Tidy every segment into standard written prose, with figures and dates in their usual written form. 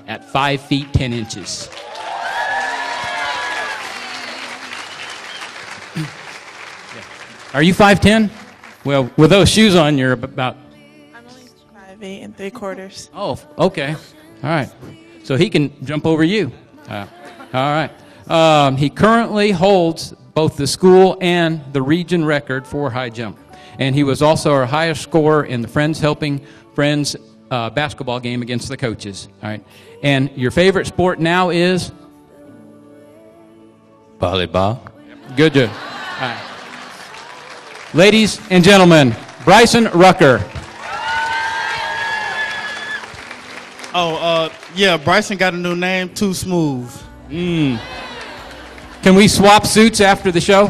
at 5 feet 10 inches. Are you 5'10"? Well, with those shoes on, you're about... I'm only 5'8"3/4". Oh, okay. All right. So he can jump over you. All right. He currently holds both the school and the region record for high jump. And he was also our highest scorer in the Friends Helping Friends basketball game against the coaches. All right. And your favorite sport now is? Volleyball. Good job. All right. Ladies and gentlemen, Bryson Rucker. Yeah, Bryson got a new name, Too Smooth. Can we swap suits after the show?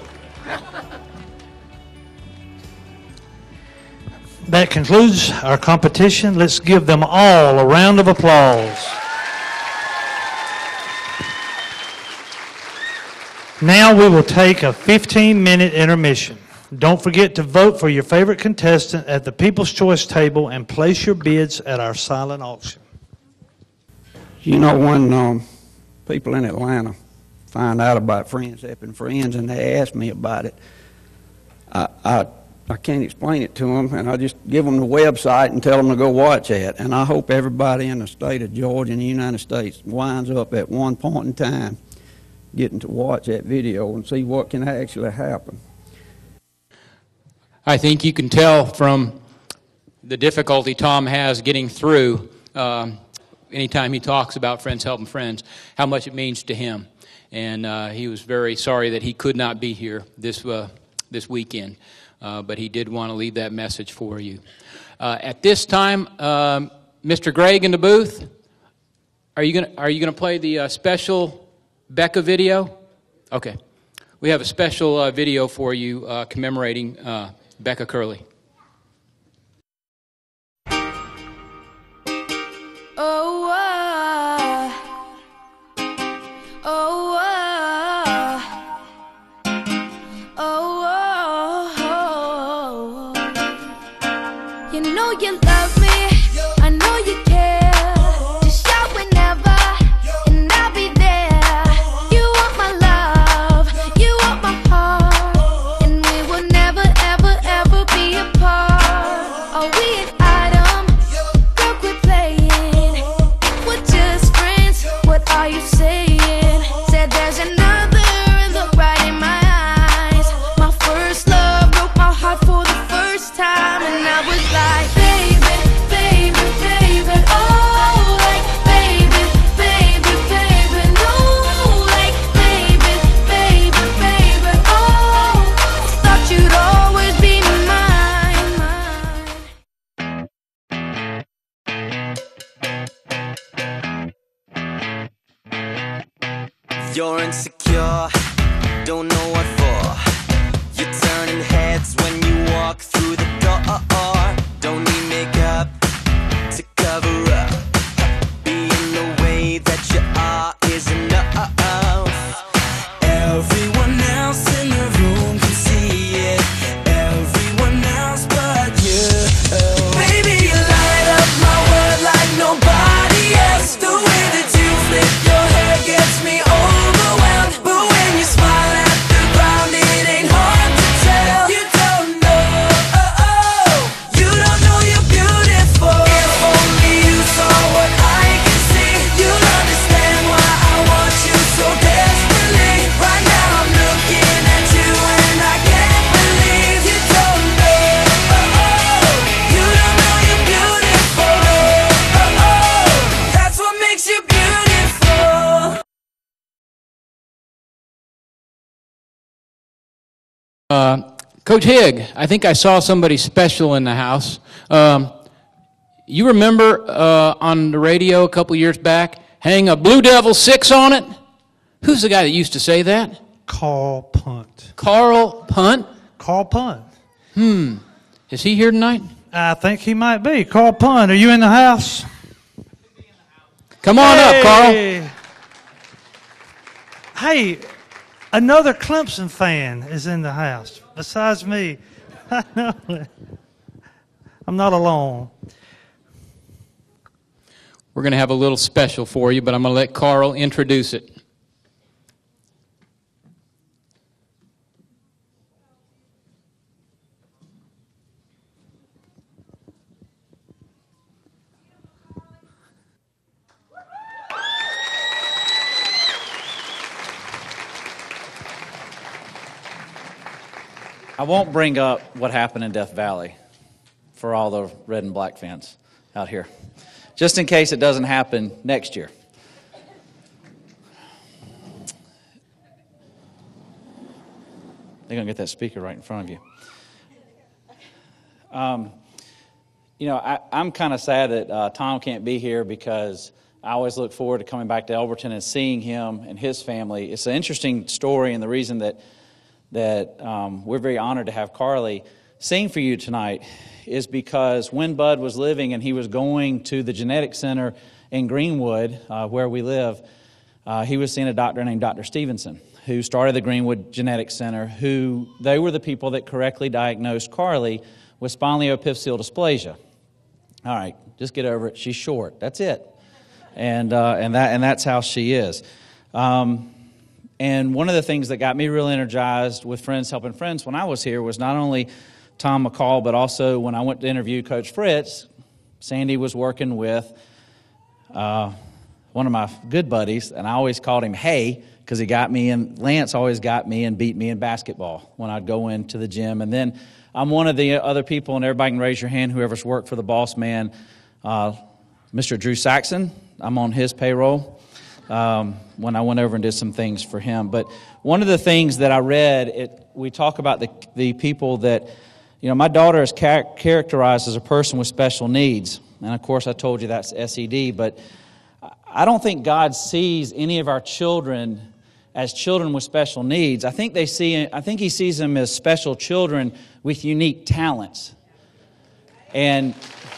That concludes our competition. Let's give them all a round of applause. Now we will take a 15-minute intermission. Don't forget to vote for your favorite contestant at the People's Choice table and place your bids at our silent auction. You know, when people in Atlanta find out about Friends Helping Friends and they ask me about it, I can't explain it to them, and I just give them the website and tell them to go watch it. And I hope everybody in the state of Georgia and the United States winds up at one point in time getting to watch that video and see what can actually happen. I think you can tell from the difficulty Tom has getting through anytime he talks about Friends Helping Friends, how much it means to him. And he was very sorry that he could not be here this weekend, but he did want to leave that message for you. At this time, Mr. Gregg in the booth, are you gonna play the special Becca video? Okay, we have a special video for you commemorating Becca Curley. You know you love me, I know you care. Just shout whenever, and I'll be there. You want my love, you want my heart, and we will never, ever, ever be apart. Are we an item? Girl, quit playing. We're just friends, what are you saying? Said there's another, look right in my eyes. My first love broke my heart for the first time, and I was like, baby, baby, baby, oh, like, baby, baby, baby, no, like, baby, baby, baby, oh, thought you'd always be mine. You're insecure, don't know what for. You're turning heads when you walk through the door. Don't need makeup to cover up. Being the way that you are is enough. Everyone else in the room can see it. Everyone else but you. Baby, you light up my world like nobody else. The way that you flip your hair gets me overwhelmed. But when you smile at the ground, it ain't hard to tell. You don't know, you don't know you're beautiful. If only you saw what I can see, you'll understand why I want you so desperately. Right now I'm looking at you and I can't believe you don't know, you don't know you're beautiful. That's what makes you beautiful. Coach Higg, I think I saw somebody special in the house. You remember on the radio a couple years back, hang a Blue Devil 6 on it? Who's the guy that used to say that? Carl Punt. Carl Punt? Carl Punt. Is he here tonight? I think he might be. Carl Punt, are you in the house? Come on up, Carl. Hey, another Clemson fan is in the house besides me. I know it. I'm not alone. we're going to have a little special for you, but I'm going to let Carl introduce it. I won't bring up what happened in Death Valley for all the red and black fans out here, just in case it doesn't happen next year. They're going to get that speaker right in front of you. I'm kind of sad that Tom can't be here because I always look forward to coming back to Elberton and seeing him and his family. It's an interesting story, and the reason that we're very honored to have Carly sing for you tonight is because when Bud was living and he was going to the genetic center in Greenwood, where we live, he was seeing a doctor named Dr. Stevenson, who started the Greenwood Genetic Center, they were the people that correctly diagnosed Carly with spondyloepiphyseal dysplasia. All right, just get over it. She's short. That's it. And that's how she is. And one of the things that got me real energized with Friends Helping Friends when I was here was not only Tom McCall, but also when I went to interview Coach Fritz, Sandy was working with one of my good buddies, and I always called him Hey, because he got me, and Lance always got me and beat me in basketball when I'd go into the gym. And then I'm one of the other people, and everybody can raise your hand, whoever's worked for the boss man, Mr. Drew Saxon. I'm on his payroll. When I went over and did some things for him. But one of the things that I read, we talk about the people that, my daughter is characterized as a person with special needs. And of course I told you that's SED, but I don't think God sees any of our children as children with special needs. I think He sees them as special children with unique talents. And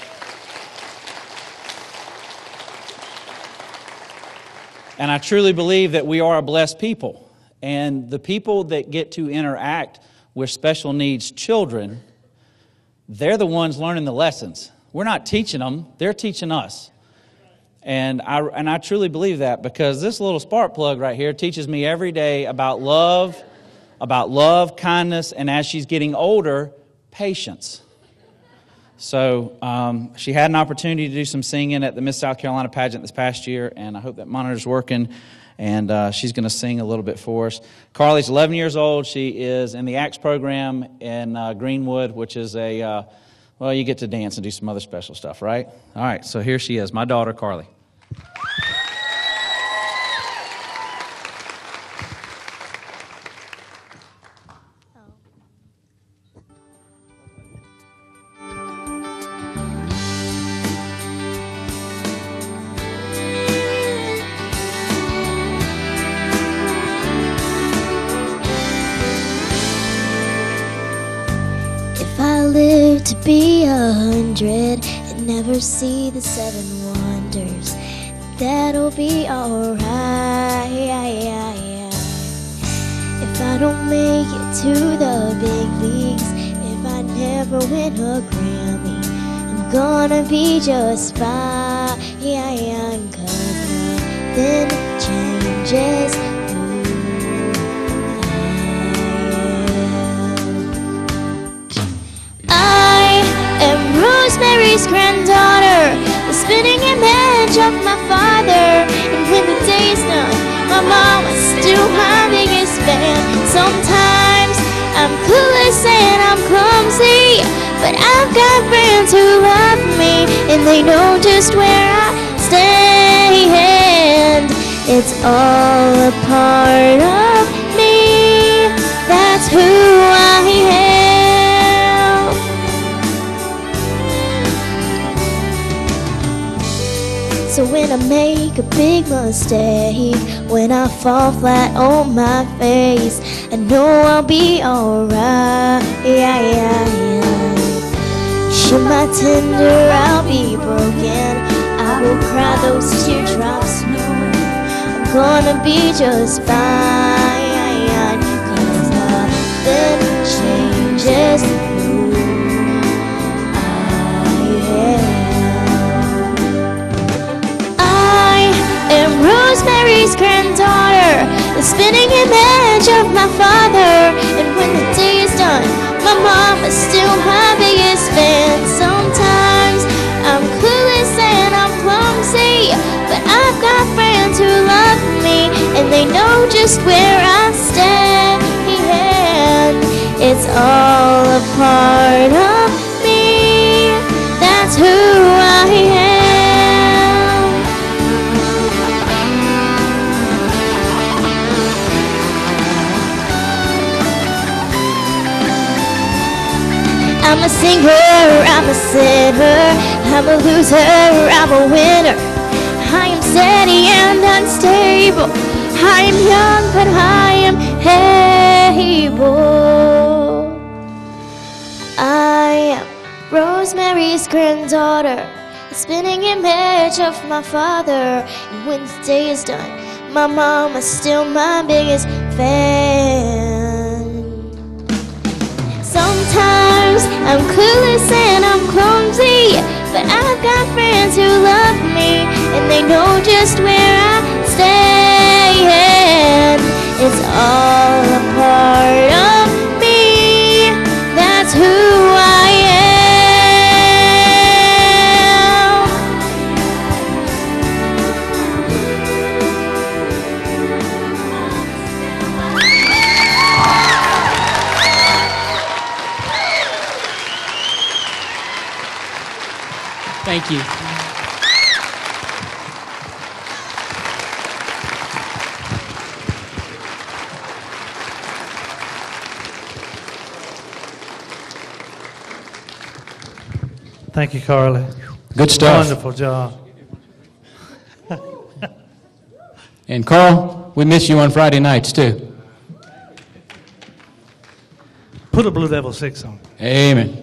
I truly believe that we are a blessed people. And the people that get to interact with special needs children, they're the ones learning the lessons. We're not teaching them, they're teaching us. And I truly believe that, because this little spark plug right here teaches me every day about love, kindness, and as she's getting older, patience. So she had an opportunity to do some singing at the Miss South Carolina pageant this past year, and I hope that monitor's working, and she's going to sing a little bit for us. Carly's 11 years old. She is in the ACTS program in Greenwood, which is you get to dance and do some other special stuff, right? All right, so here she is, my daughter, Carly. To be 100 and never see the 7 wonders, that'll be alright. If I don't make it to the big leagues, if I never win a Grammy, I'm gonna be just fine. 'Cause nothing changes Rosemary's granddaughter, the spinning image of my father. And when the day's done, my mama's still my biggest fan. Sometimes I'm clueless and I'm clumsy, but I've got friends who love me, and they know just where I stand. It's all a part of me, that's who I am. So when I make a big mistake, when I fall flat on my face, I know I'll be alright. Should my tender, I'll be broken. I will cry those teardrops, knowing I'm gonna be just fine. 'Cause nothing changes who I am. Rosemary's granddaughter, the spinning image of my father. And when the day is done, my mom is still my biggest fan. Sometimes I'm clueless and I'm clumsy, but I've got friends who love me, and they know just where I stand. It's all a part of me. That's who I am. I'm a singer, I'm a sinner, I'm a loser, I'm a winner. I am steady and unstable, I am young but I am able. I am Rosemary's granddaughter, the spinning image of my father. And when the day is done, my mom is still my biggest fan. Sometimes I'm clueless and I'm clumsy, but I've got friends who love me, and they know just where I stand. It's all a part of me. That's who I am. Thank you. Thank you, Carly. Good stuff. Wonderful job. And Carl, we miss you on Friday nights too. Put a Blue Devil 6 on. Amen.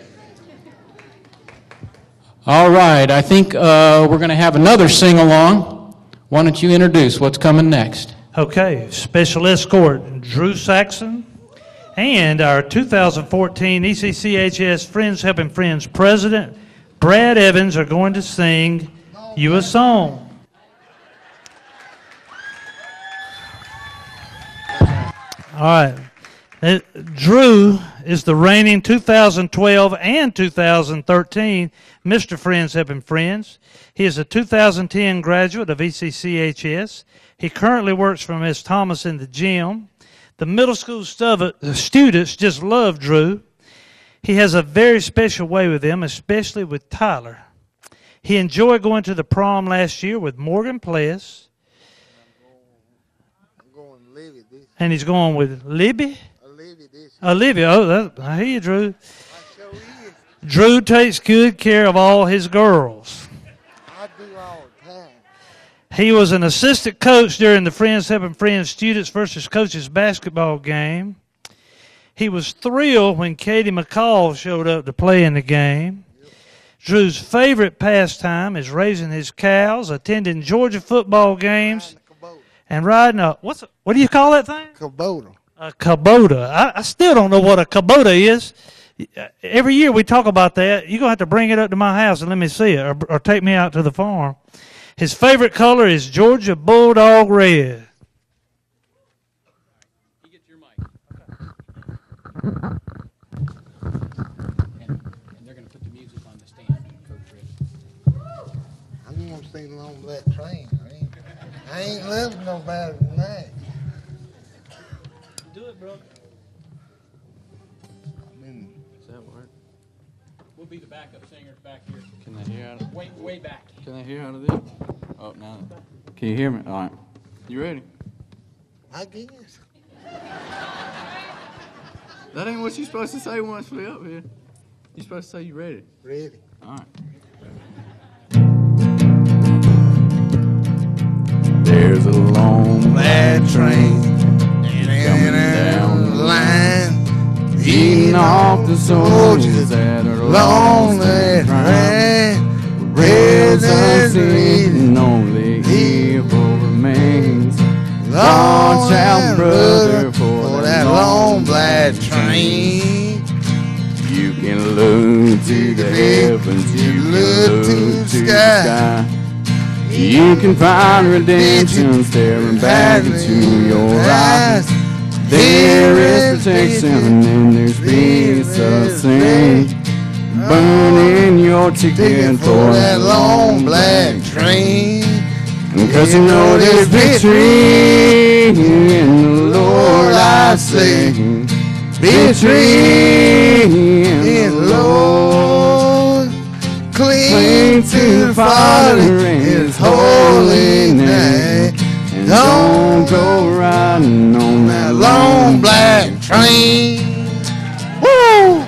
All right, I think we're going to have another sing-along. Why don't you introduce what's coming next? Okay, special escort, Drew Saxon, and our 2014 ECCHS Friends Helping Friends President, Brad Evans, are going to sing you a song. All right. Drew is the reigning 2012 and 2013 Mr. Friends Helping Friends. He is a 2010 graduate of ECCHS. He currently works for Ms. Thomas in the gym. The middle school students just love Drew. He has a very special way with them, especially with Tyler. He enjoyed going to the prom last year with Morgan Pless. And he's going with Libby? Olivia. Oh, I hear you, Drew. Drew takes good care of all his girls. I do all the time. He was an assistant coach during the Friends Helping Friends Students versus Coaches basketball game. He was thrilled when Katie McCall showed up to play in the game. Drew's favorite pastime is raising his cows, attending Georgia football games, and riding a, what do you call that thing? Kubota. A Kubota. I still don't know what a Kubota is. Every year we talk about that. You're going to have to bring it up to my house and let me see it, or take me out to the farm. His favorite color is Georgia Bulldog Red. You get your mic. And they're going to put the music on the stand, Coach Rick. I'm going to sing along with that train. I ain't living no better than that. Do it, bro. Does that work? We'll be the backup singers back here. Can they hear out of Way back. Can they hear out of this? Oh, no. Can you hear me? All right. You ready? I guess. That ain't what you're supposed to say once we up here. You're supposed to say you ready. Ready. All right. There's a long That train coming down the line, eating off the soldiers that are long that train. train, Rails rails uncertain, only evil remains. Launch out, brother, for that long black train. You can look to the heavens, you can look to the sky. You can find redemption staring back into your eyes. There is protection and there's peace to sing. Burning your ticket for that long black train. Cause you know there's victory in the Lord, I say. Victory in the Lord. Cling to the Father in His holy name. And don't go riding on that long black train. Woo!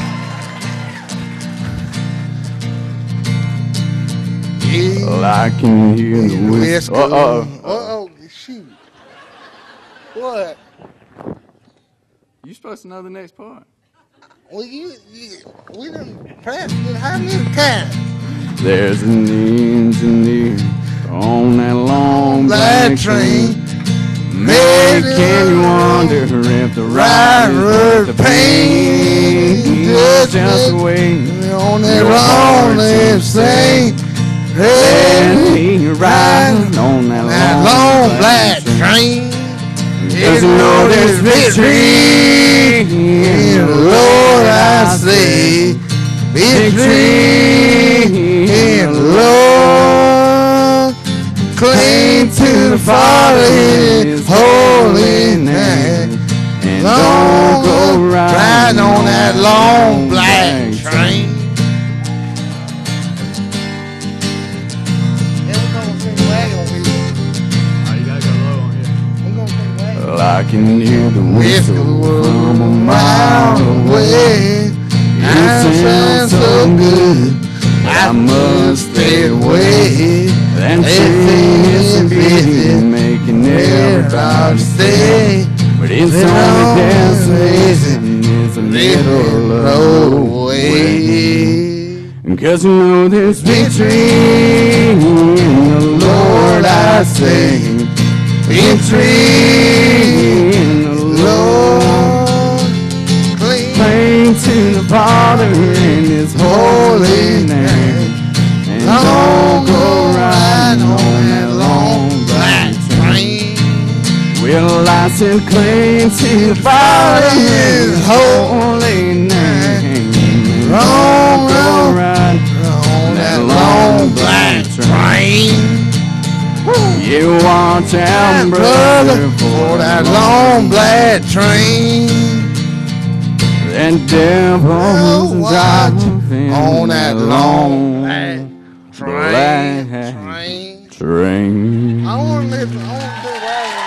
Well, I can hear the whistle. Uh-oh, shoot. What? You supposed to know the next part. Well, we done practiced it how many times? There's an engineer on that long black train. Making you wonder if the ride worth the pain. Just wait on that lonely saint. Let me ride on that long black train. Cause you know there's victory in the Lord, I say. Victory in the Lord. Cling to the Father in His holy name. And don't go riding on that long black train. Well, I can hear the whistle from a mile away. It sounds so good, I must stay away. That train is busy, making everybody stay. But it's only destination, it's a little away. Cause you know there's victory in the Lord, I say. Victory in the Lord. Cling to the Father in His holy name. And don't go riding on that long black train. Well, I said cling to the Father in His holy name. Don't go riding on that long black train. You watch out, brother, for that long black train. That devil's driving on that long black train. I want to listen. I want to do that.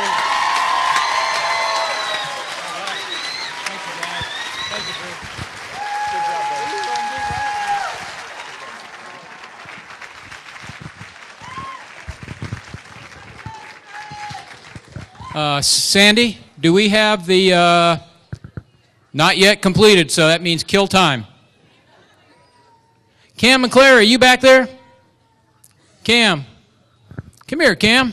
Sandy, do we have the not yet completed, so that means kill time. Cam McClary, are you back there? Cam. Come here, Cam.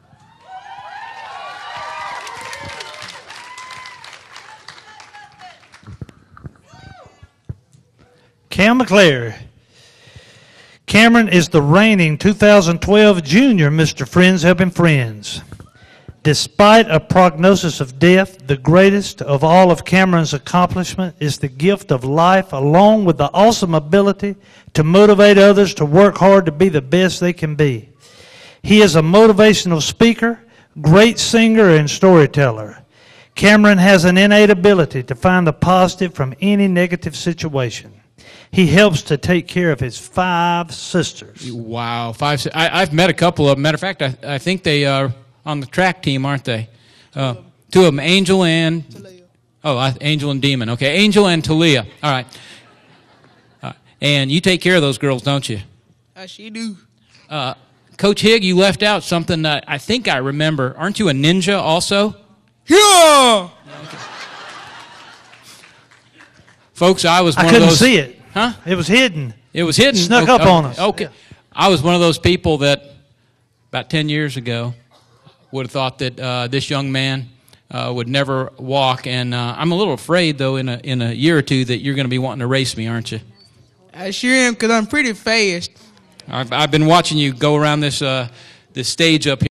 Cam McClary. Cameron is the reigning 2012 Junior Mr. Friends Helping Friends. Despite a prognosis of death, the greatest of all of Cameron's accomplishment is the gift of life, along with the awesome ability to motivate others to work hard to be the best they can be. He is a motivational speaker, great singer, and storyteller. Cameron has an innate ability to find the positive from any negative situation. He helps to take care of his 5 sisters. Wow, 5. I've met a couple of them. Matter of fact, I think they are on the track team, aren't they? 2 of them, Angel and Talia. Angel and Demon. Okay, Angel and Talia. All right. And you take care of those girls, don't you? She do. Coach Higg, you left out something that I think I remember. Aren't you a ninja also? Yeah. Okay. Folks, I was one of those. I couldn't see it. Huh? It was hidden. It was hidden. Snuck up on us. Okay. Yeah. I was one of those people that about 10 years ago would have thought that this young man would never walk. And I'm a little afraid, though, in a year or two that you're going to be wanting to race me, aren't you? I sure am, because I'm pretty fast. I've been watching you go around this stage up here.